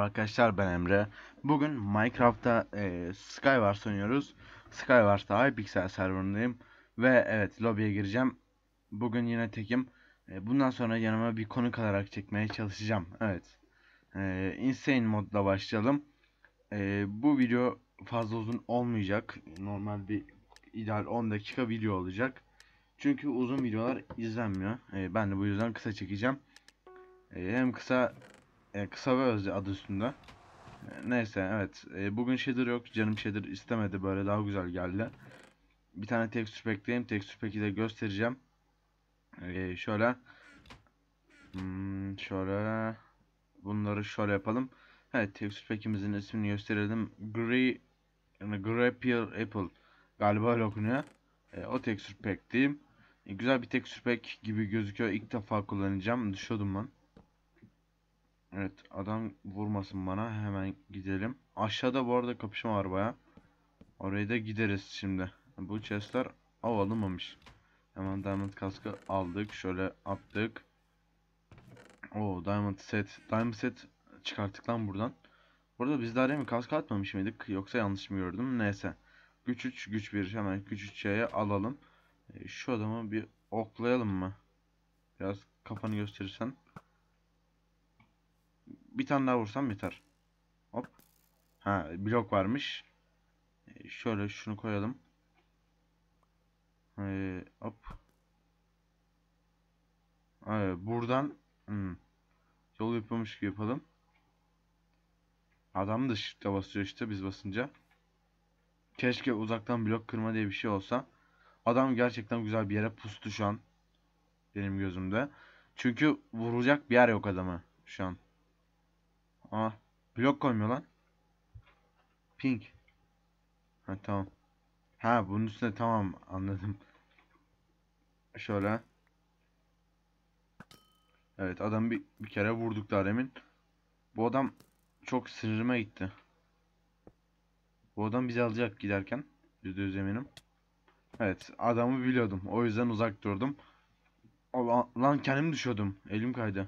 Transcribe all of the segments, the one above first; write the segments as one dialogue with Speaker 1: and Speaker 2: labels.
Speaker 1: Merhaba arkadaşlar, ben Emre. Bugün Minecraft'ta Skywars oynuyoruz. Skywars'ta Hypixel serverındayım. Ve evet, lobiye gireceğim. Bugün yine tekim. Bundan sonra yanıma bir konuk alarak çekmeye çalışacağım. Evet. Insane modla başlayalım. Bu video fazla uzun olmayacak. Normal bir ideal 10 dakika video olacak. Çünkü uzun videolar izlenmiyor. Ben de bu yüzden kısa çekeceğim. Hem kısa ve öz adı üstünde. Neyse, evet. Bugün shader yok. Canım shader istemedi. Böyle daha güzel geldi. Bir tane texture pack'leyim. Texture pack'i de göstereceğim. Şöyle. Şöyle. Bunları şöyle yapalım. Evet, texture pack'imizin ismini gösterelim. Grapple Apple. Galiba öyle okunuyor. O texture pack diyeyim. Güzel bir texture pack gibi gözüküyor. İlk defa kullanacağım. Düşüyordum ben. Evet, adam vurmasın bana, hemen gidelim. Aşağıda bu arada kapışma var baya. Oraya da gideriz şimdi. Bu chestler alınmamış. Hemen diamond kaskı aldık, şöyle attık. O diamond set çıkarttık lan buradan. Burada biz daha mi kask atmamış mıydık, yoksa yanlış mı gördüm? Neyse. Güç 3 güç 1, hemen güç 3 şeye alalım. Şu adamı bir oklayalım mı? Biraz kafanı gösterirsen. Bir tane daha vursam yeter. Hop. Ha, blok varmış. Şöyle şunu koyalım. Hop. Buradan yol yapıyormuş gibi yapalım. Adam da shift'e basıyor işte biz basınca. Keşke uzaktan blok kırma diye bir şey olsa. Adam gerçekten güzel bir yere pustu şu an. Benim gözümde. Çünkü vuracak bir yer yok adamı şu an. Aa, blok koymuyor lan. Pink. Ha, tamam. Ha, bunun üstüne, tamam, anladım. Şöyle. Evet, adam bir kere vurduk daha demin. Bu adam çok sinirime gitti. Bu adam bizi alacak giderken. %100 eminim. Evet, adamı biliyordum. O yüzden uzak durdum. Lan kendim düşüyordum. Elim kaydı.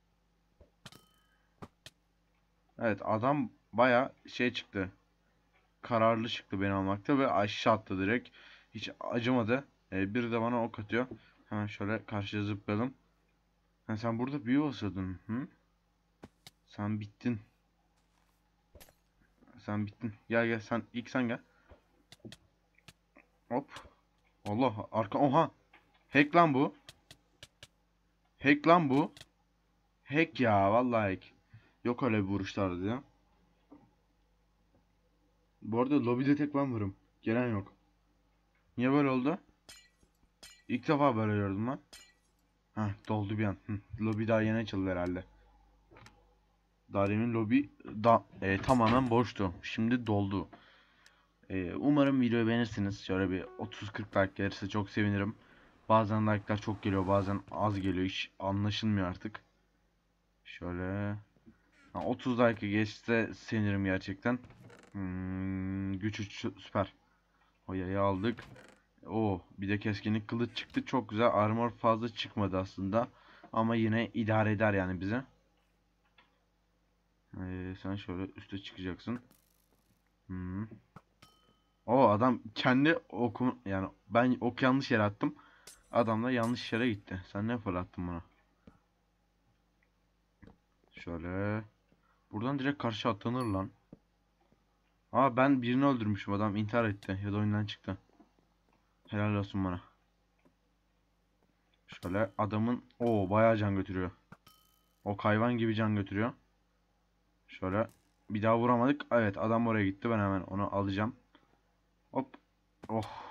Speaker 1: Evet, adam baya şey çıktı. Kararlı çıktı beni almakta ve aşağı attı direkt. Hiç acımadı. Biri de bana ok atıyor. Hemen şöyle karşıya zıplayalım. Ha, sen burada büyü basıyordun. Hı? Sen bittin. Sen bittin. Gel gel, sen gel. Hop. Allah, arka, oha. Hack lan bu. Hack lan bu. Hack ya, vallahi hack. Yok öyle bir vuruşlardı ya. Bu arada lobide tek ben varım. Gelen yok. Niye böyle oldu? İlk defa böyle gördüm lan. Heh, doldu bir an. Lobi daha yeni açıldı herhalde. Daha demin lobi tamamen boştu. Şimdi doldu. Umarım videoyu beğenirsiniz. Şöyle bir 30-40 like gelirse çok sevinirim. Bazen like'lar çok geliyor, bazen az geliyor. Hiç anlaşılmıyor artık. Şöyle 30 like geçse sevinirim gerçekten. Güç 3 süper. O yayı aldık. Bir de keskinlik kılıç çıktı. Çok güzel. Armor fazla çıkmadı aslında. Ama yine idare eder yani bize. Sen şöyle üste çıkacaksın. Adam kendi oku, yani ben ok yanlış yere attım. Adam da yanlış yere gitti. Sen ne fırlattın bana? Şöyle. Buradan direkt karşı atlanır lan. Ben birini öldürmüşüm. Adam intihar etti. Ya da oyundan çıktı. Helal olsun bana. Şöyle adamın bayağı can götürüyor. O hayvan gibi can götürüyor. Şöyle bir daha vuramadık. Evet, adam oraya gitti. Ben hemen onu alacağım. Hop. Oh.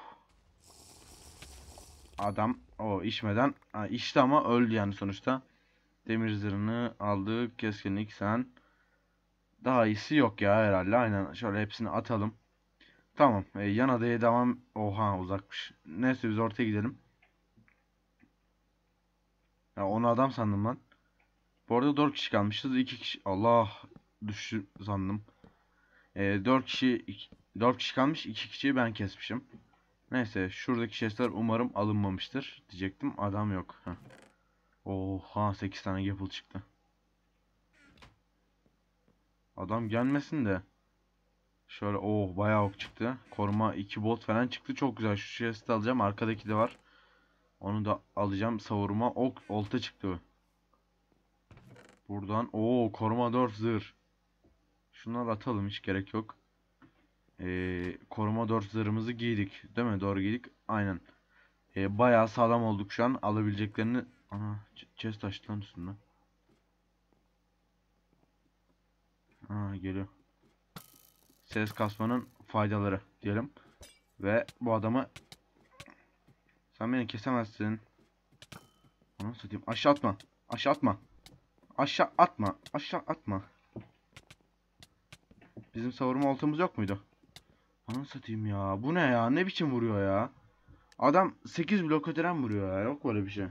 Speaker 1: Adam içmeden içti ama öldü yani sonuçta. Demir zırhını aldık. Keskinlik sen. Daha iyisi yok ya herhalde. Aynen, şöyle hepsini atalım. Tamam. Yan adaya devam. Oha, uzakmış. Neyse, biz ortaya gidelim. Ya, onu adam sandım lan. Bu arada 4 kişi kalmışız. 2 kişi. Allah, düştü sandım. 4 kişi kalmış. 2 kişiyi ben kesmişim. Neyse, şuradaki chestler umarım alınmamıştır diyecektim. Adam yok. Heh. Oha, 8 tane apple çıktı. Adam gelmesin de. Şöyle oh bayağı ok çıktı. Koruma 2 bolt falan çıktı. Çok güzel. Şu chest'i alacağım. Arkadaki de var. Onu da alacağım. Savurma ok olta çıktı. Buradan koruma 4 zırh. Şunları atalım, hiç gerek yok. Koruma 4 zırhımızı giydik. Değil mi? Doğru giydik. Aynen. Bayağı sağlam olduk şu an. Alabileceklerini... Ana chest açtı lan üstünde. Geliyor. Ses kasmanın faydaları diyelim. Ve bu adamı... Sen beni kesemezsin. Onu satayım. Aşağı atma. Aşağı atma. Aşağı atma. Aşağı atma. Bizim savurma oltamız yok muydu? Ananı satayım ya. Bu ne ya? Ne biçim vuruyor ya? Adam 8 blok öteden vuruyor ya. Yok böyle bir şey.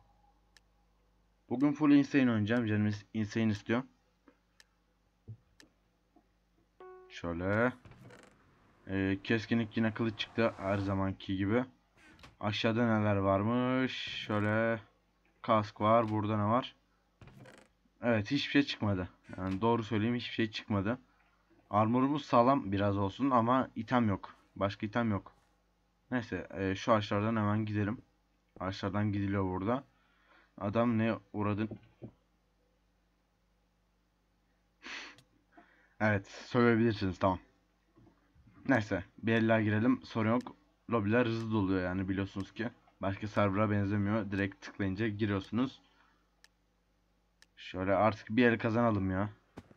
Speaker 1: Bugün full insane oynayacağım. Canım insane istiyor. Şöyle. Keskinlik yine kılıç çıktı. Her zamanki gibi. Aşağıda neler varmış? Şöyle. Kask var. Burada ne var? Evet, hiçbir şey çıkmadı. Yani doğru söyleyeyim, hiçbir şey çıkmadı. Armorumuz sağlam biraz olsun ama item yok. Başka item yok. Neyse şu ağaçlardan hemen gidelim. Ağaçlardan gidiliyor burada. Adam ne uğradın? Evet, sövebilirsiniz, tamam. Neyse bir eller girelim, sorun yok. Lobiler hızlı doluyor yani, biliyorsunuz ki. Başka server'a benzemiyor. Direkt tıklayınca giriyorsunuz. Şöyle artık bir el kazanalım ya.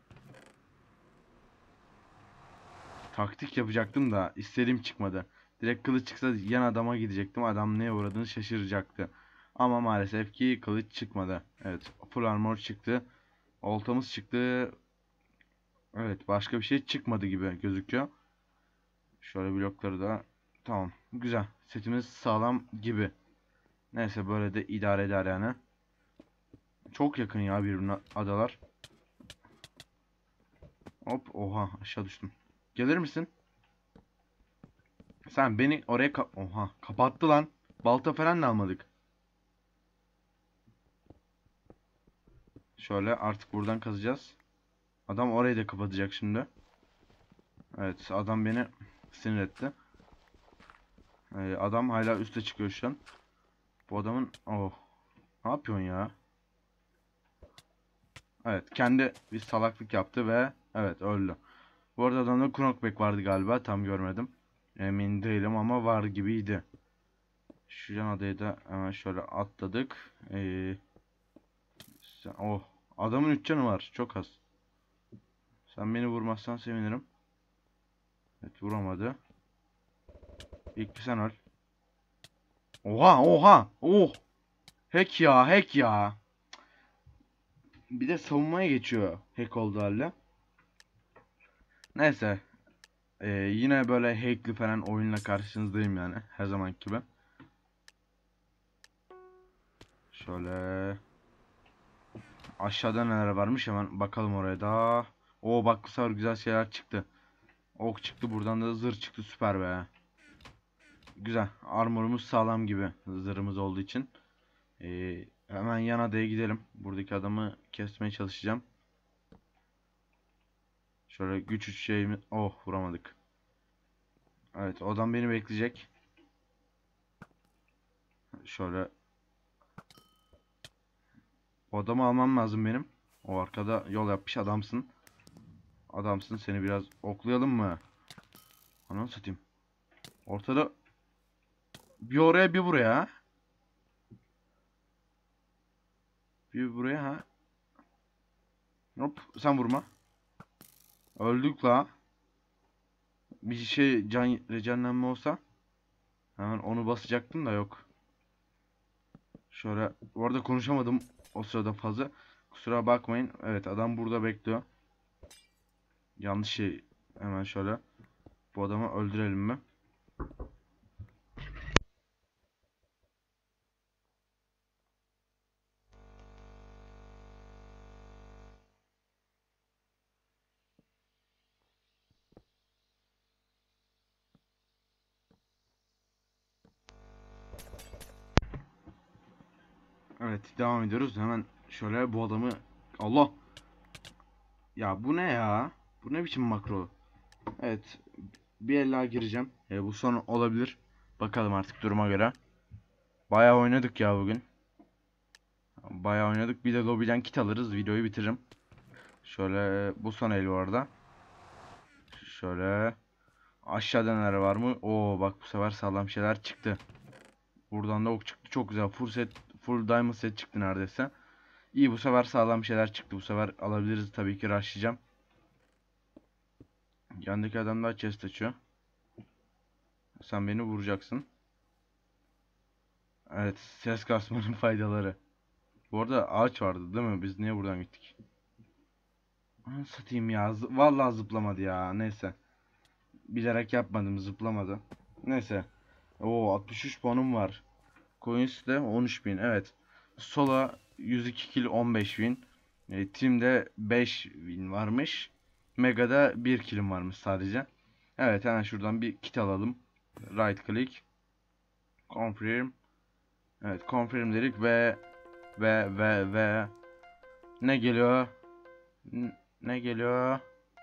Speaker 1: Taktik yapacaktım da istediğim çıkmadı. Direkt kılıç çıksa yan adama gidecektim. Adam neye uğradığını şaşıracaktı. Ama maalesef ki kılıç çıkmadı. Evet, full armor çıktı. Oltamız çıktı. Evet, başka bir şey çıkmadı gibi gözüküyor. Şöyle blokları da tamam. Güzel. Setimiz sağlam gibi. Neyse böyle de idare eder yani. Çok yakın ya birbirine adalar. Hop oha aşağı düştüm. Gelir misin? Sen beni oraya oha kapattı lan. Balta falan da almadık. Şöyle artık buradan kazacağız. Adam orayı da kapatacak şimdi. Evet, adam beni sinir etti. Adam hala üste çıkıyor şu an. Bu adamın ne yapıyorsun ya? Evet, kendi bir salaklık yaptı ve evet öldü. Bu arada adamda knockback vardı galiba, tam görmedim. Emin değilim ama var gibiydi. Şu yan adayı da hemen şöyle atladık. Adamın 3 canı var, çok az. Sen beni vurmazsan sevinirim. Evet, vuramadı. İlk bir sen öl. Oha oha oh. Hack ya, hack ya. Bir de savunmaya geçiyor hack olduğu halde. Neyse. Yine böyle hackli falan oyunla karşınızdayım yani. Her zaman gibi. Şöyle. Aşağıda neler varmış hemen bakalım oraya da. Bak bu sefer güzel şeyler çıktı. Ok çıktı, buradan da zırh çıktı, süper be. Güzel. Armorumuz sağlam gibi. Zırhımız olduğu için. Hemen yan adaya gidelim. Buradaki adamı kesmeye çalışacağım. Şöyle güç 3 şeyimi... vuramadık. Evet, o adam beni bekleyecek. Şöyle. O adamı almam lazım benim. O arkada yol yapmış adamsın. Adamsın, seni biraz oklayalım mı? Ananı satayım. Ortada bir oraya bir buraya. Bir buraya ha. Hop sen vurma. Öldük la. Bir şey can regenlenme olsa hemen onu basacaktım da yok. Şöyle bu arada konuşamadım o sırada fazla. Kusura bakmayın. Evet, adam burada bekliyor. Yanlış şey, hemen şöyle. Bu adamı öldürelim mi? Evet, devam ediyoruz. Hemen şöyle bu adamı Allah Ya bu ne ya? Bu ne biçim makro? Evet. Bir el daha gireceğim. Bu son olabilir. Bakalım artık duruma göre. Bayağı oynadık ya bugün. Bayağı oynadık. Bir de lobiden kit alırız. Videoyu bitiririm. Şöyle bu son el bu arada. Şöyle aşağıda neler var mı? Oo bak bu sefer sağlam şeyler çıktı. Buradan da ok çıktı. Çok güzel. Full set, full diamond set çıktı neredeyse. İyi bu sefer sağlam şeyler çıktı. Bu sefer alabiliriz tabii ki rushlayacağım. Yandaki adam da chest açıyor. Sen beni vuracaksın. Evet, ses kasmanın faydaları. Bu arada ağaç vardı değil mi? Biz niye buradan gittik? Anasını satayım ya. Vallahi zıplamadı ya. Neyse. Bilerek yapmadım, zıplamadı. Neyse. Oo 63 puanım var. Coins de 13.000. Evet. Sola 102 kill 15.000. Team'de 5.000 varmış. Mega'da 1 killim varmış sadece. Evet hemen şuradan bir kit alalım. Right click. Confirm. Evet confirm dedik ve ne geliyor? Ne geliyor?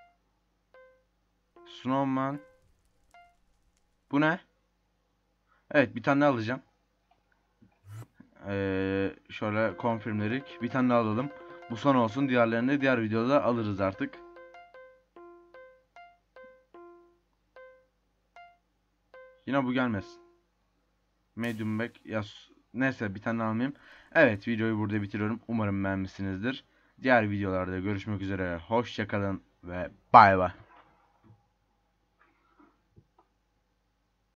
Speaker 1: Snowman. Bu ne? Evet bir tane daha alacağım. Şöyle confirm dedik. Bir tane daha alalım. Bu son olsun. Diğerlerini de diğer videoda alırız artık. Yine bu gelmesin. Medium back. Ya, neyse bir tane almayayım. Evet videoyu burada bitiriyorum. Umarım beğenmişsinizdir. Diğer videolarda görüşmek üzere. Hoşça kalın ve bay bay.